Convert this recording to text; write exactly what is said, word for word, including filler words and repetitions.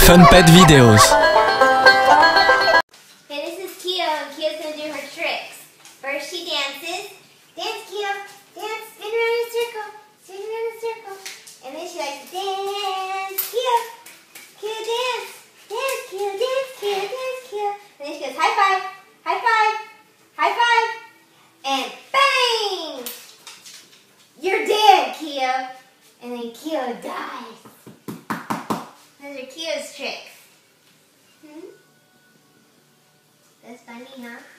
Fun Pet Videos. Okay, this is Keo, and Keo's gonna do her tricks. First, she dances. Dance, Keo. Dance. Spin around in a circle. Spin around in a circle. And then she likes to dance. Keo. Keo, dance. Dance, Keo. Dance, Keo. Dance, Keo. And then she goes, high five. High five. High five. And bang! You're dead, Keo. And then Keo dies. Those are Keo's tricks. Hmm? That's funny, huh?